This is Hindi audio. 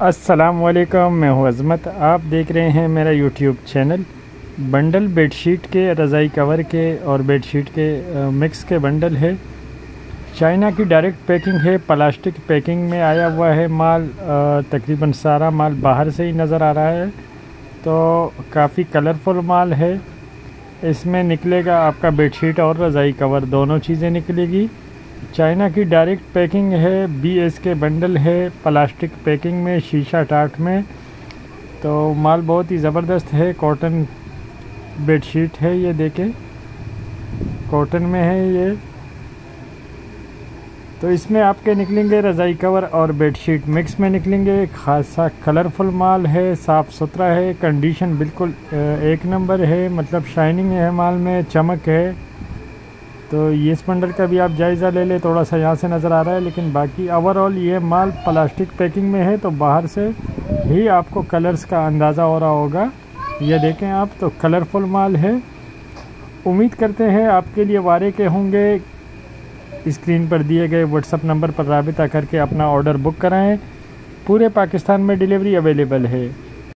अस्सलामुअलैकुम, मैं हूं अज़मत। आप देख रहे हैं मेरा यूट्यूब चैनल। बंडल बेडशीट के, रज़ाई कवर के और बेडशीट के मिक्स के बंडल है। चाइना की डायरेक्ट पैकिंग है, प्लास्टिक पैकिंग में आया हुआ है माल। तकरीबन सारा माल बाहर से ही नज़र आ रहा है, तो काफ़ी कलरफुल माल है। इसमें निकलेगा आपका बेडशीट और रज़ाई कवर, दोनों चीज़ें निकलेगी। चाइना की डायरेक्ट पैकिंग है, BS के बंडल है, प्लास्टिक पैकिंग में, शीशा टाट में। तो माल बहुत ही ज़बरदस्त है। कॉटन बेडशीट है, ये देखें, कॉटन में है ये। तो इसमें आपके निकलेंगे रज़ाई कवर और बेडशीट मिक्स में निकलेंगे। खासा कलरफुल माल है, साफ़ सुथरा है, कंडीशन बिल्कुल एक नंबर है, मतलब शाइनिंग है माल में, चमक है। तो ये इस बंडल का भी आप जायज़ा ले लें। थोड़ा सा यहाँ से नज़र आ रहा है, लेकिन बाकी ओवरऑल ये माल प्लास्टिक पैकिंग में है, तो बाहर से ही आपको कलर्स का अंदाज़ा हो रहा होगा। ये देखें आप, तो कलरफुल माल है। उम्मीद करते हैं आपके लिए वारे के होंगे। स्क्रीन पर दिए गए व्हाट्सएप नंबर पर राबिता करके अपना ऑर्डर बुक कराएं। पूरे पाकिस्तान में डिलीवरी अवेलेबल है।